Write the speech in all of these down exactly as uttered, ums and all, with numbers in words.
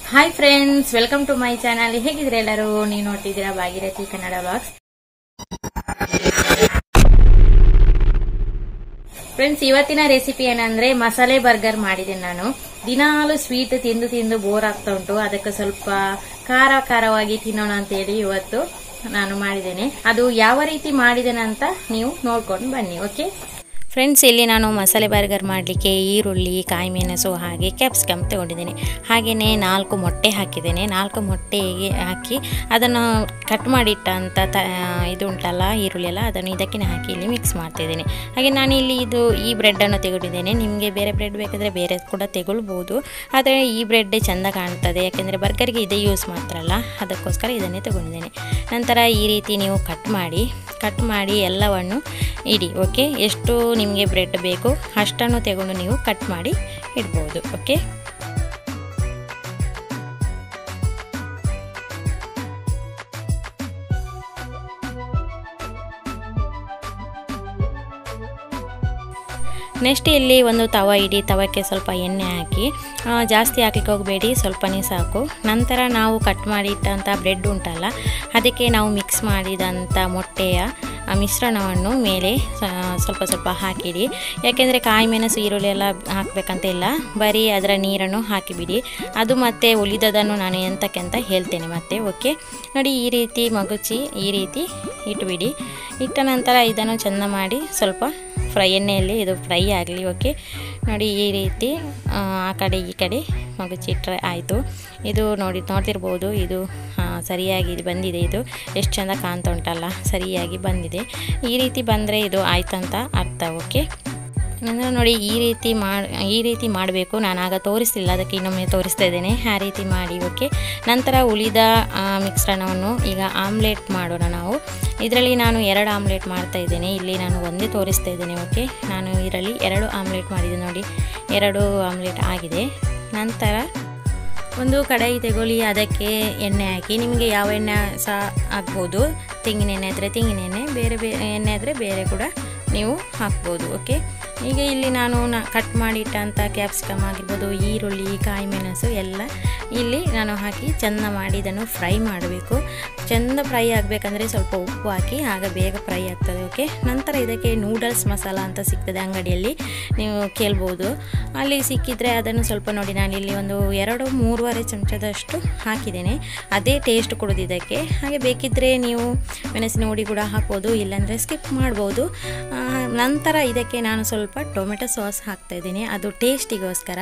Hi friends, welcome to my channel. ಹೇಗಿದ್ರೆ ಎಲ್ಲರೂ? ನೀವು ನೋಡ್ತಿದ್ದೀರಾ ಭಾಗೀರಥಿ ಕನ್ನಡ ವ್ಲಾಗ್ಸ್. ಫ್ರೆಂಡ್ಸ್, ಇವತ್ತಿನ ರೆಸಿಪಿ ಏನಂದ್ರೆ ಮಸಾಲೆ ಬರ್ಗರ್ ಮಾಡಿದ್ದೀನಿ. ನಾನು ದಿನಾಲು ಸ್ವೀಟ್ ತಿಂದು ತಿಂದು ಬೋರ್ ಆಗ್ತಾ ಉಂಟು. ಅದಕ್ಕೆ ಸ್ವಲ್ಪ ಖಾರ ಖಾರವಾಗಿ ತಿನ್ನೋಣ ಅಂತ ಹೇಳಿ ಇವತ್ತು ನಾನು ಮಾಡಿದ್ದೇನೆ. ಅದು ಯಾವ ರೀತಿ ಮಾಡಿದ್ದೇನೆ ಅಂತ ನೀವು ನೋಡ್ಕೊಂಡು ಬನ್ನಿ. ಓಕೆ ಫ್ರೆಂಡ್ಸ್, ಇಲ್ಲಿ ನಾನು ಮಸಾಲೆ ಬರ್ಗರ್ ಮಾಡಲಿಕ್ಕೆ ಈರುಳ್ಳಿ, ಕಾಯಿ ಮೆಣಸು ಹಾಗೆ ಕ್ಯಾಪ್ಸಿಕಮ್ ತಗೊಂಡಿದ್ದೇನೆ. ಹಾಗೆಯೇ ನಾಲ್ಕು ಮೊಟ್ಟೆ ಹಾಕಿದ್ದೇನೆ. ನಾಲ್ಕು ಮೊಟ್ಟೆಗೆ ಹಾಕಿ ಅದನ್ನು ಕಟ್ ಮಾಡಿಟ್ಟಂಥ ತ ಇದು ಉಂಟಲ್ಲ ಈರುಳ್ಳಿ ಎಲ್ಲ, ಅದನ್ನು ಇದಕ್ಕೆ ಹಾಕಿ ಇಲ್ಲಿ ಮಿಕ್ಸ್ ಮಾಡ್ತಿದ್ದೇನೆ. ಹಾಗೆ ನಾನು ಇಲ್ಲಿ ಇದು ಈ ಬ್ರೆಡ್ಡನ್ನು ತೆಗೊಂಡಿದ್ದೇನೆ. ನಿಮಗೆ ಬೇರೆ ಬ್ರೆಡ್ ಬೇಕಾದರೆ ಬೇರೆ ಕೂಡ ತೆಗೊಳ್ಬೋದು, ಆದರೆ ಈ ಬ್ರೆಡ್ ಚೆಂದ ಕಾಣ್ತದೆ, ಯಾಕೆಂದರೆ ಬರ್ಗರ್ಗೆ ಇದೇ ಯೂಸ್ ಮಾಡ್ತಾರಲ್ಲ, ಅದಕ್ಕೋಸ್ಕರ ಇದನ್ನೇ ತಗೊಂಡಿದ್ದೇನೆ. ನಂತರ ಈ ರೀತಿ ನೀವು ಕಟ್ ಮಾಡಿ ಕಟ್ ಮಾಡಿ ಎಲ್ಲವನ್ನು ಇಡಿ. ಓಕೆ, ಎಷ್ಟು ನಿಮಗೆ ಬ್ರೆಡ್ ಬೇಕು ಅಷ್ಟನ್ನು ತಗೊಂಡು ನೀವು ಕಟ್ ಮಾಡಿ ಇಡ್ಬೋದು. ಓಕೆ, ನೆಕ್ಸ್ಟ್ ಇಲ್ಲಿ ಒಂದು ತವ ಇಡಿ. ತವಕ್ಕೆ ಸ್ವಲ್ಪ ಎಣ್ಣೆ ಹಾಕಿ, ಜಾಸ್ತಿ ಹಾಕಲಿಕ್ಕೆ ಹೋಗಬೇಡಿ, ಸ್ವಲ್ಪನೇ ಸಾಕು. ನಂತರ ನಾವು ಕಟ್ ಮಾಡಿಟ್ಟಂಥ ಬ್ರೆಡ್ ಉಂಟಲ್ಲ, ಅದಕ್ಕೆ ನಾವು ಮಿಕ್ಸ್ ಮಾಡಿದಂಥ ಮೊಟ್ಟೆಯ ಮಿಶ್ರಣವನ್ನು ಮೇಲೆ ಸ್ವಲ್ಪ ಸ್ವಲ್ಪ ಹಾಕಿಡಿ. ಯಾಕೆಂದರೆ ಕಾಯಿ ಮೆಣಸು ಈರುಳ್ಳಿ ಎಲ್ಲ ಹಾಕಬೇಕಂತ ಇಲ್ಲ, ಬರೀ ಅದರ ನೀರನ್ನು ಹಾಕಿಬಿಡಿ. ಅದು ಮತ್ತೆ ಉಳಿದದನ್ನು ನಾನು ಎಂತಕ್ಕೆ ಅಂತ ಹೇಳ್ತೇನೆ ಮತ್ತೆ. ಓಕೆ ನೋಡಿ, ಈ ರೀತಿ ಮಗುಚಿ ಈ ರೀತಿ ಇಟ್ಬಿಡಿ. ಇಟ್ಟ ನಂತರ ಇದನ್ನು ಚೆಂದ ಮಾಡಿ ಸ್ವಲ್ಪ ಫ್ರೈ ಎಣ್ಣೆಯಲ್ಲಿ ಇದು ಫ್ರೈ ಆಗಲಿ. ಓಕೆ ನೋಡಿ, ಈ ರೀತಿ ಆ ಕಡೆ ಈ ಕಡೆ ಮಗುಚಿಟ್ರೆ ಆಯಿತು. ಇದು ನೋಡಿ ನೋಡ್ತಿರ್ಬೋದು, ಇದು ಸರಿಯಾಗಿ ಬಂದಿದೆ. ಇದು ಎಷ್ಟು ಚೆಂದ ಕಾಣ್ತಾ ಉಂಟಲ್ಲ, ಸರಿಯಾಗಿ ಬಂದಿದೆ. ಈ ರೀತಿ ಬಂದರೆ ಇದು ಆಯ್ತಂತ ಅರ್ಥ. ಓಕೆ, ಅಂದರೆ ನೋಡಿ ಈ ರೀತಿ ಮಾಡಿ ಈ ರೀತಿ ಮಾಡಬೇಕು. ನಾನು ಆಗ ತೋರಿಸಲಿಲ್ಲ, ಅದಕ್ಕೆ ಇನ್ನೊಮ್ಮೆ ತೋರಿಸ್ತಾ ಇದ್ದೇನೆ. ಆ ರೀತಿ ಮಾಡಿ. ಓಕೆ, ನಂತರ ಉಳಿದ ಮಿಶ್ರಣವನ್ನು ಈಗ ಆಮ್ಲೆಟ್ ಮಾಡೋಣ ನಾವು. ಇದರಲ್ಲಿ ನಾನು ಎರಡು ಆಮ್ಲೆಟ್ ಮಾಡ್ತಾ ಇದ್ದೇನೆ. ಇಲ್ಲಿ ನಾನು ಒಂದೇ ತೋರಿಸ್ತಾ ಇದ್ದೇನೆ. ಓಕೆ, ನಾನು ಇದರಲ್ಲಿ ಎರಡು ಆಮ್ಲೆಟ್ ಮಾಡಿದೆ. ನೋಡಿ, ಎರಡು ಆಮ್ಲೆಟ್ ಆಗಿದೆ. ನಂತರ ಒಂದು ಕಡಾಯಿ ತಗೊಳ್ಳಿ, ಅದಕ್ಕೆ ಎಣ್ಣೆ ಹಾಕಿ. ನಿಮಗೆ ಯಾವ ಎಣ್ಣೆ ಸಹ ಹಾಕ್ಬೋದು. ತೆಂಗಿನ ಎಣ್ಣೆ ಆದರೆ ತೆಂಗಿನ ಎಣ್ಣೆ, ಬೇರೆ ಬೇರೆ ಎಣ್ಣೆ ಆದರೆ ಬೇರೆ ಕೂಡ ನೀವು ಹಾಕ್ಬೋದು. ಓಕೆ, ಈಗ ಇಲ್ಲಿ ನಾನು ನ ಕಟ್ ಮಾಡಿಟ್ಟಂಥ ಕ್ಯಾಪ್ಸಿಕಮ್ ಆಗಿರ್ಬೋದು, ಈರುಳ್ಳಿ, ಕಾಯಿ ಮೆಣಸು ಎಲ್ಲ ಇಲ್ಲಿ ನಾನು ಹಾಕಿ ಚೆಂದ ಮಾಡಿ ಇದನ್ನು ಫ್ರೈ ಮಾಡಬೇಕು. ಚೆಂದ ಫ್ರೈ ಆಗಬೇಕಂದ್ರೆ ಸ್ವಲ್ಪ ಉಪ್ಪು ಹಾಕಿ, ಆಗ ಬೇಗ ಫ್ರೈ ಆಗ್ತದೆ. ಓಕೆ, ನಂತರ ಇದಕ್ಕೆ ನೂಡಲ್ಸ್ ಮಸಾಲ ಅಂತ ಸಿಗ್ತದೆ ಅಂಗಡಿಯಲ್ಲಿ, ನೀವು ಕೇಳ್ಬೋದು. ಅಲ್ಲಿ ಸಿಕ್ಕಿದರೆ ಅದನ್ನು ಸ್ವಲ್ಪ ನೋಡಿ, ನಾನಿಲ್ಲಿ ಒಂದು ಎರಡು ಮೂರುವರೆ ಚಮಚದಷ್ಟು ಹಾಕಿದ್ದೇನೆ. ಅದೇ ಟೇಸ್ಟ್ ಕೊಡೋದು ಇದಕ್ಕೆ. ಹಾಗೆ ಬೇಕಿದ್ದರೆ ನೀವು ಮೆಣಸಿನ ಹುಡಿ ಕೂಡ ಹಾಕ್ಬೋದು, ಇಲ್ಲಾಂದರೆ ಸ್ಕಿಪ್ ಮಾಡ್ಬೋದು. ನಂತರ ಇದಕ್ಕೆ ನಾನು ಸ್ವಲ್ಪ ಟೊಮೆಟೊ ಸಾಸ್ ಹಾಕ್ತಾಯಿದ್ದೀನಿ, ಅದು ಟೇಸ್ಟಿಗೋಸ್ಕರ.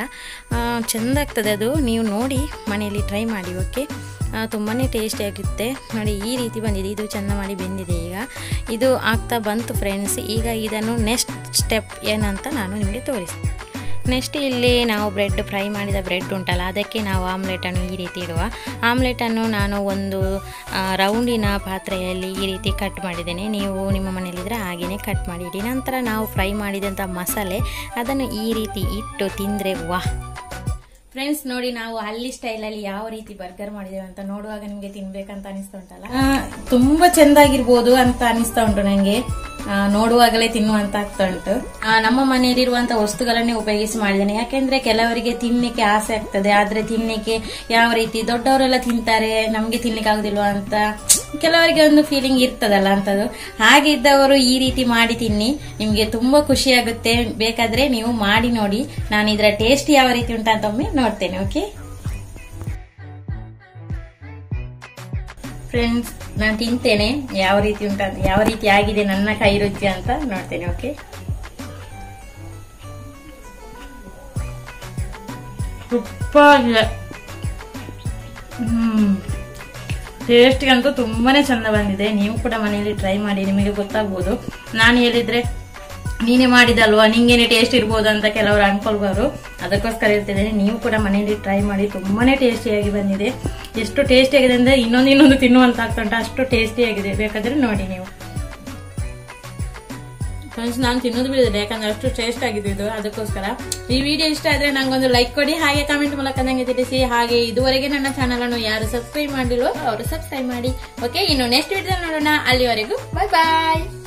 ಚೆಂದ ಆಗ್ತದೆ ಅದು, ನೀವು ನೋಡಿ ಮನೆಯಲ್ಲಿ ಟ್ರೈ ಮಾಡಿ. ಓಕೆ, ತುಂಬಾ ಟೇಸ್ಟಿಯಾಗಿರುತ್ತೆ. ನೋಡಿ ಈ ರೀತಿ ಬಂದಿದೆ, ಇದು ಚೆಂದ ಮಾಡಿ ಬೆಂದಿದೆ. ಈಗ ಇದು ಆಗ್ತಾ ಬಂತು ಫ್ರೆಂಡ್ಸ್. ಈಗ ಇದನ್ನು ನೆಕ್ಸ್ಟ್ ಸ್ಟೆಪ್ ಏನಂತ ನಾನು ನಿಮಗೆ ತೋರಿಸ್ತೀನಿ. ನೆಕ್ಸ್ಟ್ ಇಲ್ಲಿ ನಾವು ಬ್ರೆಡ್ ಫ್ರೈ ಮಾಡಿದ ಬ್ರೆಡ್ ಉಂಟಲ್ಲ, ಅದಕ್ಕೆ ನಾವು ಆಮ್ಲೆಟನ್ನು ಈ ರೀತಿ ಇಡುವ. ಆಮ್ಲೆಟನ್ನು ನಾನು ಒಂದು ರೌಂಡಿನ ಪಾತ್ರೆಯಲ್ಲಿ ಈ ರೀತಿ ಕಟ್ ಮಾಡಿದ್ದೇನೆ. ನೀವು ನಿಮ್ಮ ಮನೆಯಲ್ಲಿದ್ದರೆ ಹಾಗೆಯೇ ಕಟ್ ಮಾಡಿಡಿ. ನಂತರ ನಾವು ಫ್ರೈ ಮಾಡಿದಂಥ ಮಸಾಲೆ ಅದನ್ನು ಈ ರೀತಿ ಇಟ್ಟು ತಿಂದರೆ ವಾಹ್ ಫ್ರೆಂಡ್ಸ್. ನೋಡಿ, ನಾವು ಹಳ್ಳಿ ಸ್ಟೈಲಲ್ಲಿ ಯಾವ ರೀತಿ ಬರ್ಗರ್ ಮಾಡಿದ್ದೇವೆ ಅಂತ ನೋಡುವಾಗ ನಿಮಗೆ ತಿನ್ಬೇಕಂತ ಅನಿಸ್ತಾ ಉಂಟಲ್ಲ, ತುಂಬಾ ಚೆಂದಾಗಿರ್ಬೋದು ಅಂತ ಅನಿಸ್ತಾ ಉಂಟು ನನಗೆ. ನೋಡುವಾಗಲೇ ತಿನ್ನುವಂತ ಆಗ್ತಾ ಉಂಟು. ನಮ್ಮ ಮನೆಯಲ್ಲಿರುವಂತ ವಸ್ತುಗಳನ್ನೇ ಉಪಯೋಗಿಸಿ ಮಾಡಿದ್ದೇನೆ. ಯಾಕೆಂದ್ರೆ ಕೆಲವರಿಗೆ ತಿನ್ಲಿಕ್ಕೆ ಆಸೆ ಆಗ್ತದೆ, ಆದ್ರೆ ತಿನ್ಲಿಕ್ಕೆ ಯಾವ ರೀತಿ ದೊಡ್ಡವರೆಲ್ಲ ತಿಂತಾರೆ, ನಮ್ಗೆ ತಿನ್ಲಿಕ್ಕೆ ಆಗುದಿಲ್ವಾ ಅಂತ ಕೆಲವರಿಗೆ ಒಂದು ಫೀಲಿಂಗ್ ಇರ್ತದಲ್ಲ ಅಂತದ್ದು. ಹಾಗೆ ಇದ್ದವರು ಈ ರೀತಿ ಮಾಡಿ ತಿನ್ನಿ, ನಿಮ್ಗೆ ತುಂಬಾ ಖುಷಿ ಆಗುತ್ತೆ. ಬೇಕಾದ್ರೆ ನೀವು ಮಾಡಿ ನೋಡಿ. ನಾನು ಇದರ ಟೇಸ್ಟ್ ಯಾವ ರೀತಿ ಉಂಟಂತ ಒಮ್ಮೆ ನೋಡ್ತೇನೆ. ಓಕೆ ಫ್ರೆಂಡ್ಸ್, ನಾನು ತಿಂತೇನೆ, ಯಾವ ರೀತಿ ಉಂಟ ಯಾವ ರೀತಿ ಆಗಿದೆ ನನ್ನ ಕೈ ರುಚಿ ಅಂತ ನೋಡ್ತೇನೆ. Okay, super. ಹ್ಮ್ ಟೇಸ್ಟ್ಗಂತೂ ತುಂಬಾನೇ ಚಂದ ಬಂದಿದೆ. ನೀವು ಕೂಡ ಮನೆಯಲ್ಲಿ ಟ್ರೈ ಮಾಡಿ, ನಿಮಗೆ ಗೊತ್ತಾಗ್ಬೋದು. ನಾನು ಹೇಳಿದ್ರೆ ನೀನೇ ಮಾಡಿದಲ್ವಾ, ನಿಂಗೇನೆ ಟೇಸ್ಟ್ ಇರ್ಬೋದು ಅಂತ ಕೆಲವರು ಅನ್ಕೊಳ್ಬಾರು, ಅದಕ್ಕೋಸ್ಕರ ಹೇಳ್ತಿದ್ದೇನೆ. ನೀವು ಕೂಡ ಮನೆಯಲ್ಲಿ ಟ್ರೈ ಮಾಡಿ, ತುಂಬಾನೇ ಟೇಸ್ಟಿಯಾಗಿ ಬಂದಿದೆ. ಎಷ್ಟು ಟೇಸ್ಟಿ ಆಗಿದೆ ಅಂದ್ರೆ ಇನ್ನೊಂದು ಇನ್ನೊಂದು ತಿನ್ನುವಂತ ಆಗ್ತಾ ಉಂಟು, ಅಷ್ಟು ಟೇಸ್ಟಿಯಾಗಿದೆ. ಬೇಕಾದ್ರೆ ನೋಡಿ ನೀವು ಫ್ರೆಂಡ್ಸ್. ನಾನು ತಿನ್ನೋದು ಬಿಡಿದ್ರೆ, ಯಾಕಂದ್ರೆ ಅಷ್ಟು ಟೇಸ್ಟ್ ಆಗಿದೆ ಇದು, ಅದಕ್ಕೋಸ್ಕರ. ಈ ವಿಡಿಯೋ ಇಷ್ಟ ಆದ್ರೆ ನಂಗೊಂದು ಲೈಕ್ ಕೊಡಿ, ಹಾಗೆ ಕಮೆಂಟ್ ಮೂಲಕ ನಂಗೆ ತಿಳಿಸಿ. ಹಾಗೆ ಇದುವರೆಗೆ ನನ್ನ ಚಾನಲ್ ಅನ್ನು ಯಾರು ಸಬ್ಸ್ಕ್ರೈಬ್ ಮಾಡಿಲ್ವೋ ಅವರು ಸಬ್ಸ್ಕ್ರೈಬ್ ಮಾಡಿ. ಓಕೆ, ಇನ್ನು ನೆಕ್ಸ್ಟ್ ವಿಡಿಯೋ ನೋಡೋಣ. ಅಲ್ಲಿವರೆಗೂ ಬಾಯ್ ಬಾಯ್.